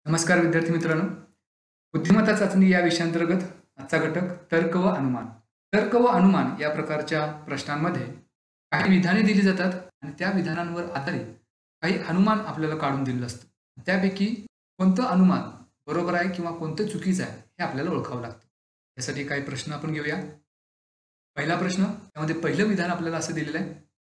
नमस्कार विद्यार्थी मित्रांनो. बुद्धिमत्ता चाचणी या विषयांतर्गत आजचा घटक तर्क व अनुमान. तर्क व अनुमान या प्रकारच्या प्रश्नांमध्ये काही विधाने दिली जातात आणि त्या विधानांवर आधारित काही अनुमान आपल्याला काढून दिलेलं असतं. त्यापैकी कोणतं अनुमान बरोबर आहे किंवा कोणतं चुकीचं आहे हे आपल्याला ओळखावं लागतं. यासाठी काही प्रश्न आपण घेऊया. पहिला प्रश्न, त्यामध्ये पहिलं विधान आपल्याला असं दिलेलं आहे,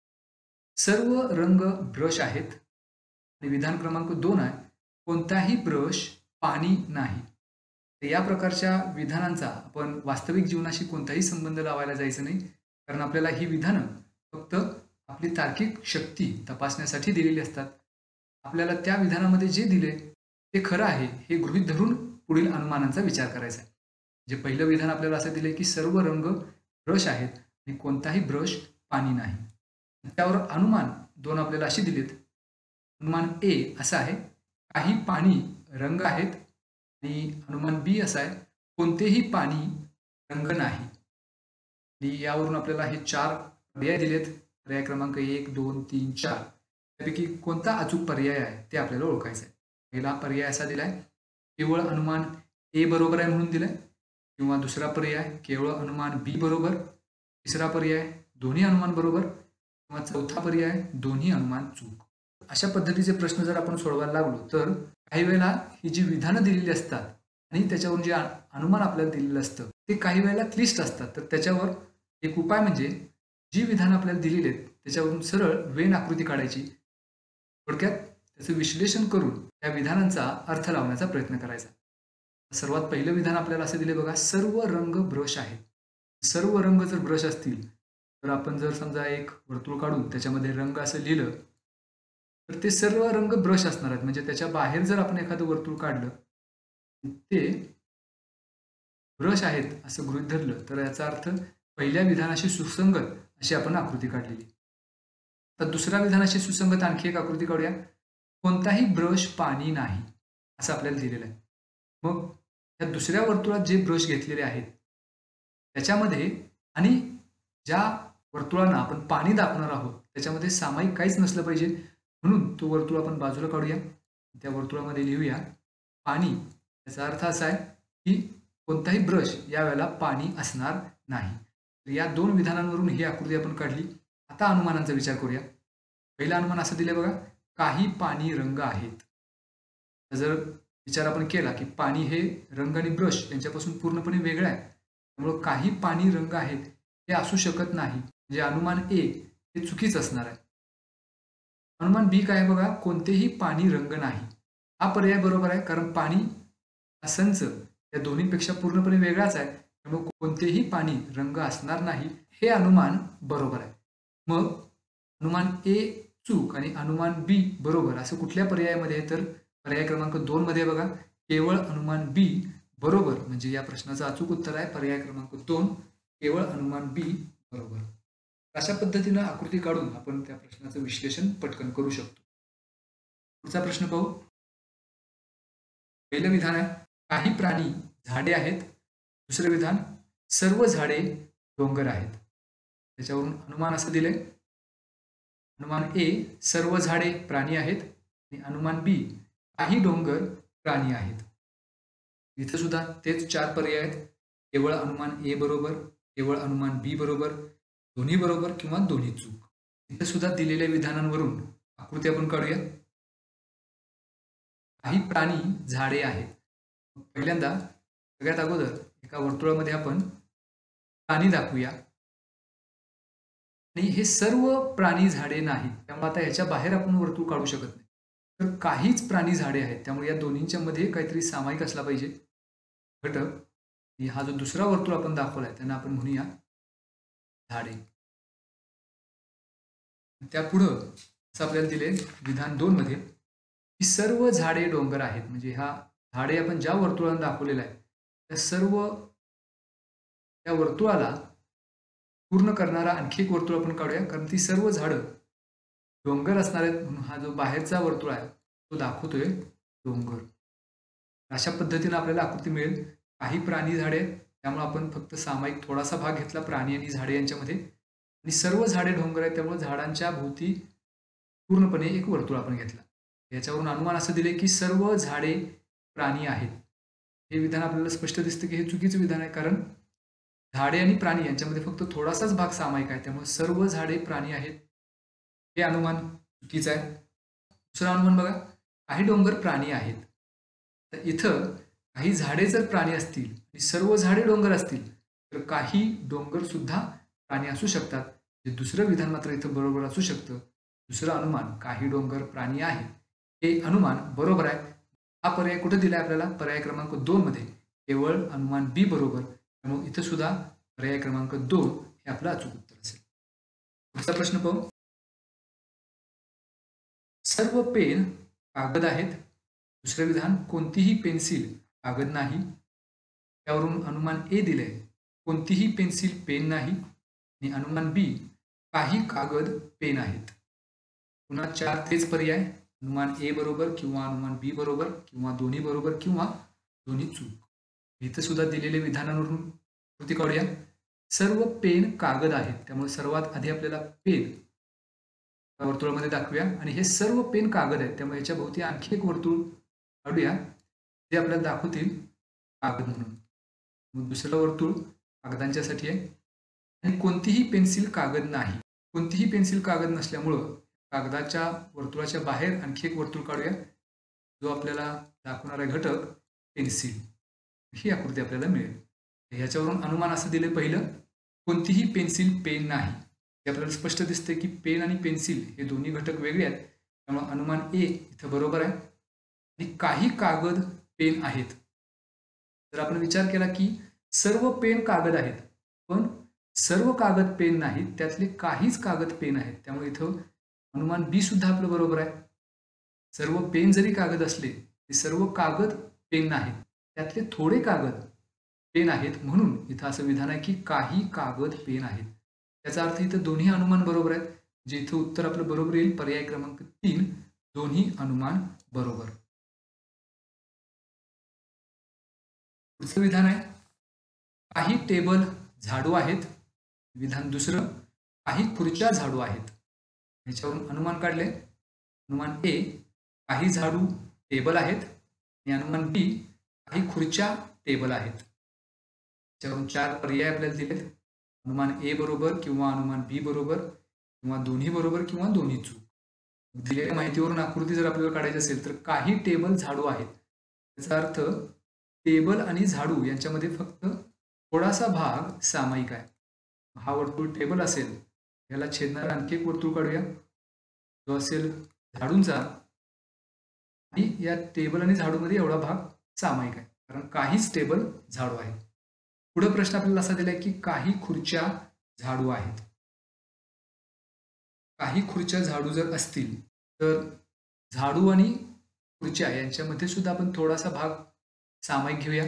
सर्व रंग ब्रश आहेत. आणि विधान क्रमांक 2 आहे, कोणताही ब्रश पाणी नाही. तर या प्रकारच्या विधानांचा आपण वास्तविक जीवनाशी कोणताही संबंध लावायला जायचं नाही, कारण आपल्याला ही विधानं फक्त आपली तार्किक शक्ती तपासण्यासाठी दिलेली असतात. आपल्याला त्या विधानामध्ये जे दिले ते खरं आहे हे गृहीत धरून पुढील अनुमानांचा विचार करायचा आहे. जे पहिलं विधान आपल्याला असं दिलंय की सर्व रंग ब्रश आहेत आणि कोणताही ब्रश पाणी नाही. त्यावर अनुमान 2 आपल्याला अशी दिलेत. अनुमान ए असं आहे, काही पाणी रंग आहेत. आणि अनुमान बी असा आहे, कोणतेही पाणी रंग नाही. आणि यावरून आपल्याला हे 4 पर्याय दिलेत. पर्याय क्रमांक 1, 2, 3, 4 त्यापैकी कोणता अचूक पर्याय आहे ते आपल्याला ओळखायचं आहे. पहिला पर्याय असा दिलाय, केवळ अनुमान ए बरोबर आहे म्हणून दिलाय. किंवा दुसरा पर्याय केवळ अनुमान बी बरोबर. तिसरा पर्याय दोन्ही अनुमान बरोबर. किंवा चौथा पर्याय दोन्ही अनुमान चूक. अशा पद्धतीचे प्रश्न जर आपण सोडवायला लागलो तर काही वेळेला ही जी विधानं दिलेली असतात आणि त्याच्यावरून जे अनुमान आपल्याला दिलेलं असतं ते काही वेळेला क्लिष्ट असतात. तर त्याच्यावर एक उपाय म्हणजे जी विधानं आपल्याला दिलेली आहेत त्याच्यावरून सरळ वेन आकृती काढायची. थोडक्यात त्याचं विश्लेषण करून त्या विधानांचा अर्थ लावण्याचा प्रयत्न करायचा. सर्वात पहिलं विधान आपल्याला असं दिले बघा, सर्व रंग ब्रश आहेत. सर्व रंग जर ब्रश असतील तर आपण जर समजा एक वर्तुळ काढून त्याच्यामध्ये रंग असं लिहिलं तर ते सर्व रंग ब्रश असणार आहेत. म्हणजे त्याच्या बाहेर जर आपण एखादं वर्तुळ काढलं ते ब्रश आहेत असं गृहीत धरलं तर याचा अर्थ पहिल्या विधानाशी सुसंगत अशी आपण आकृती काढलेली. तर दुसऱ्या विधानाशी सुसंगत आणखी एक आकृती काढूया. कोणताही ब्रश पाणी नाही असं आपल्याला दिलेलं आहे. मग या दुसऱ्या वर्तुळात जे ब्रश घेतलेले आहेत त्याच्यामध्ये आणि ज्या वर्तुळांना आपण पाणी दाखवणार आहोत त्याच्यामध्ये सामायिक काहीच नसलं पाहिजे. म्हणून तो वर्तुळ आपण बाजूला काढूया. त्या वर्तुळामध्ये लिहूया पाणी. याचा अर्थ असा आहे की कोणताही ब्रश यावेळेला पाणी असणार नाही. तर या 2 विधानांवरून ही आकृती आपण काढली. आता अनुमानांचा विचार करूया. पहिलं अनुमान असं दिलंय बघा, काही पाणी रंग आहेत. जर विचार आपण केला की पाणी हे रंग आणि ब्रश यांच्यापासून पूर्णपणे वेगळं आहे, त्यामुळं काही पाणी रंग आहेत हे असू शकत नाही. म्हणजे अनुमान ए हे चुकीच असणार आहे. अनुमान बी काय आहे बघा, कोणतेही पाणी रंग नाही. हा पर्याय बरोबर आहे, कारण पाणी हा संच या दोन्हीपेक्षा पूर्णपणे वेगळाच आहे. त्यामुळे कोणतेही पाणी रंग असणार नाही हे अनुमान बरोबर आहे. मग अनुमान ए चूक आणि अनुमान बी बरोबर असं कुठल्या पर्यायामध्ये आहे, तर पर्याय क्रमांक 2 मध्ये बघा, केवळ अनुमान बी बरोबर. म्हणजे या प्रश्नाचं अचूक उत्तर आहे पर्याय क्रमांक 2, केवळ अनुमान बी बरोबर. अशा पद्धतीनं आकृती काढून आपण त्या प्रश्नाचं विश्लेषण पटकन करू शकतो. पुढचा प्रश्न पाहू. पहिलं विधान आहे, काही प्राणी झाडे आहेत. दुसरं विधान, सर्व झाडे डोंगर आहेत. त्याच्यावरून अनुमान असं दिलंय, अनुमान ए सर्व झाडे प्राणी आहेत आणि अनुमान बी काही डोंगर प्राणी आहेत. इथे सुद्धा तेच 4 पर्याय आहेत. केवळ अनुमान ए बरोबर, केवळ अनुमान बी बरोबर, दोन्ही बरोबर किंवा दोन्ही चूक. इथे सुद्धा दिलेल्या विधानांवरून आकृती आपण काढूया. काही प्राणी झाडे आहेत. पहिल्यांदा सगळ्यात अगोदर एका वर्तुळामध्ये आपण प्राणी दाखवूया आणि हे सर्व प्राणी झाडे नाहीत. त्यामुळे आता याच्या बाहेर आपण वर्तुळ काढू शकत नाही. तर काहीच प्राणी झाडे आहेत. त्यामुळे या दोन्हींच्या मध्ये काहीतरी सामायिक असला पाहिजे घटक. आणि हा जो दुसरा वर्तुळ आपण दाखवलाय त्यांना आपण म्हणूया झाडे. त्यापुढं असं आपल्याला दिले विधान 2 मध्ये की सर्व झाडे डोंगर आहेत. म्हणजे हा झाडे आपण ज्या वर्तुळाने दाखवलेला आहे त्या सर्व त्या वर्तुळाला पूर्ण करणारा आणखी एक वर्तुळ आपण काढूया, कारण ती सर्व झाडं डोंगर असणार आहेत. म्हणून हा जो बाहेरचा वर्तुळ आहे तो दाखवतोय डोंगर. अशा पद्धतीने आपल्याला आकृती मिळेल. काही प्राणी झाडे आहेत त्यामुळे आपण फक्त सामायिक थोडासा भाग घेतला प्राणी आणि झाडे यांच्यामध्ये. आणि सर्व झाडे डोंगर आहेत त्यामुळे झाडांच्या भोवती पूर्णपणे एक वर्तुळ आपण घेतला. याच्यावरून अनुमान असं दिले की सर्व झाडे प्राणी आहेत. हे विधान आपल्याला स्पष्ट दिसतं की हे चुकीचं विधान आहे, कारण झाडे आणि प्राणी यांच्यामध्ये फक्त थोडासाच भाग सामायिक आहे, त्यामुळे सर्व झाडे प्राणी आहेत हे अनुमान चुकीचं आहे. दुसरा अनुमान बघा, काही डोंगर प्राणी आहेत. तर इथं काही झाडे जर प्राणी असतील आणि सर्व झाडे डोंगर असतील तर काही डोंगर सुद्धा प्राणी असू शकतात. हे दुसरं विधान मात्र इथं बरोबर असू शकतं. दुसरं अनुमान, काही डोंगर प्राणी आहेत, हे अनुमान बरोबर आहे. हा पर्याय कुठे दिलाय आपल्याला? पर्याय क्रमांक 2 मध्ये. केवळ अनुमान बी बरोबर. त्यामुळे इथं सुद्धा पर्याय क्रमांक 2 हे आपलं अचूक उत्तर असेल. पुढचा प्रश्न पाहू. सर्व पेन कागद आहेत. दुसरं विधान, कोणतीही पेन्सिल कागद नाही. त्यावरून अनुमान ए दिले, कोणतीही पेन्सिल पेन नाही. आणि अनुमान बी, काही कागद पेन आहेत. पुन्हा 4 तेच पर्याय, अनुमान ए बरोबर किंवा अनुमान बी बरोबर किंवा दोन्ही बरोबर किंवा दोन्ही चूक. इथं सुद्धा दिलेले विधानावरून कृती काढूया. सर्व पेन कागद आहेत, त्यामुळे सर्वात आधी आपल्याला पेन वर्तुळामध्ये दाखवूया आणि हे सर्व पेन कागद आहेत, त्यामुळे याच्या भोवती आणखी एक वर्तुळ काढूया जे आपल्याला दाखवतील कागद म्हणून. मग दुसरं वर्तुळ कागदांच्यासाठी आहे आणि कोणतीही पेन्सिल कागद नाही. कोणतीही पेन्सिल कागद नसल्यामुळं कागदाच्या वर्तुळाच्या बाहेर आणखी एक वर्तुळ काढूया जो आपल्याला दाखवणारा घटक पेन्सिल. ही आकृती आपल्याला मिळेल. ह्याच्यावरून अनुमान असं दिले, पहिलं, कोणतीही पेन्सिल पेन नाही. हे आपल्याला स्पष्ट दिसते की पेन आणि पेन्सिल हे दोन्ही घटक वेगळे आहेत, त्यामुळे अनुमान ए इथं बरोबर आहे. आणि काही कागद पेन आहेत. जर आपण विचार केला की सर्व पेन कागद आहेत पण सर्व कागद पेन नाहीत, त्यातले काहीच कागद पेन आहेत, त्यामुळे इथं अनुमान बी सुद्धा आपलं बरोबर आहे. सर्व पेन जरी कागद असले ते सर्व कागद पेन नाहीत, त्यातले थोडे कागद पेन आहेत, म्हणून इथं असं विधान आहे की काही कागद पेन आहेत. त्याचा अर्थ इथं दोन्ही अनुमान बरोबर आहेत. जे इथं उत्तर आपलं बरोबर येईल पर्याय क्रमांक 3, दोन्ही अनुमान बरोबर. पुढचं विधान आहे, काही टेबल झाडू आहेत. विधान दुसरं, काही खुर्च्या झाडू आहेत. याच्यावरून अनुमान काढले. अनुमान ए, काही झाडू टेबल आहेत आणि अनुमान बी, काही खुर्च्या टेबल आहेत. याच्यावरून 4 पर्याय आपल्याला दिलेत. अनुमान ए बरोबर किंवा अनुमान बी बरोबर किंवा दोन्ही बरोबर किंवा दोन्ही चूक. दिलेल्या माहितीवरून आकृती जर आपल्याला काढायची असेल तर काही टेबल झाडू आहेत, याचा अर्थ टेबल आणि झाडू यांच्यामध्ये फक्त थोडासा भाग सामायिक आहे. हा वर्तुळ टेबल असेल, याला छेदणारा आणखी एक वर्तुळ काढूया जो असेल झाडूंचा, आणि या टेबल आणि झाडूमध्ये एवढा भाग सामायिक आहे, कारण काहीच टेबल झाडू आहे. पुढे प्रश्न आपल्याला असा दिलाय की काही खुर्च्या झाडू आहेत. काही खुर्च्या झाडू जर असतील तर झाडू आणि खुर्च्या यांच्यामध्ये सुद्धा आपण थोडासा भाग सामायिक घेऊया.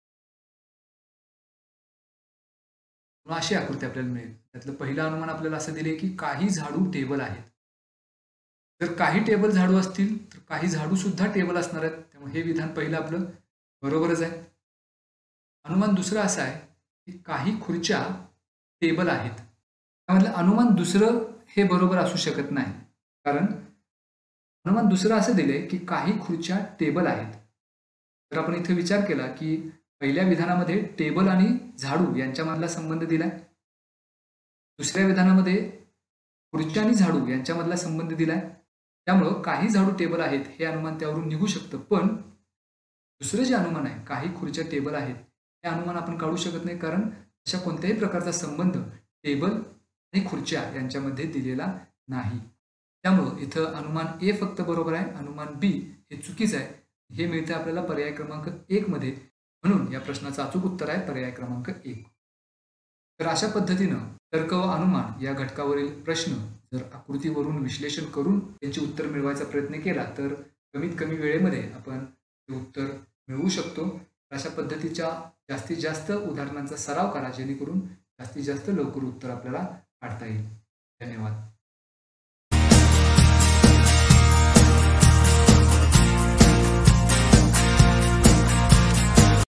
अशी आकृती आपल्याला मिळेल. त्यातलं पहिलं अनुमान आपल्याला असं दिले की काही झाडू टेबल आहेत. जर काही टेबल झाडू असतील तर काही झाडू सुद्धा टेबल असणार आहेत, त्यामुळे हे विधान पहिलं आपलं बरोबरच आहे. अनुमान दुसरं असं आहे की काही खुर्च्या टेबल आहेत. त्यामधलं अनुमान दुसरं हे बरोबर असू शकत नाही, कारण अनुमान दुसरं असं दिले की काही खुर्च्या टेबल आहेत. तर आपण इथे विचार केला की पहिल्या विधानामध्ये टेबल आणि झाडू यांच्यामधला संबंध दिलाय. दुसऱ्या विधानामध्ये खुर्च्या आणि झाडू यांच्यामधला संबंध दिलाय. त्यामुळं काही झाडू टेबल आहेत हे अनुमान त्यावरून निघू शकतं. पण दुसरं जे अनुमान आहे, काही खुर्च्या टेबल आहेत, हे अनुमान आपण काढू शकत नाही, कारण अशा कोणत्याही प्रकारचा संबंध टेबल आणि खुर्च्या यांच्यामध्ये दिलेला नाही. त्यामुळं इथं अनुमान ए फक्त बरोबर आहे, अनुमान बी हे चुकीचं आहे. हे मिळते आपल्याला पर्याय क्रमांक 1 मध्ये, म्हणून या प्रश्नाचं अचूक उत्तर आहे पर्याय क्रमांक 1. तर अशा पद्धतीनं तर्क व अनुमान या घटकावरील प्रश्न जर आकृतीवरून विश्लेषण करून त्यांचे उत्तर मिळवायचा प्रयत्न केला तर कमीत कमी वेळेमध्ये आपण ते उत्तर मिळवू शकतो. अशा पद्धतीच्या जास्तीत जास्त उदाहरणांचा सराव करा, जेणेकरून जास्तीत जास्त लवकर उत्तर आपल्याला काढता येईल. धन्यवाद.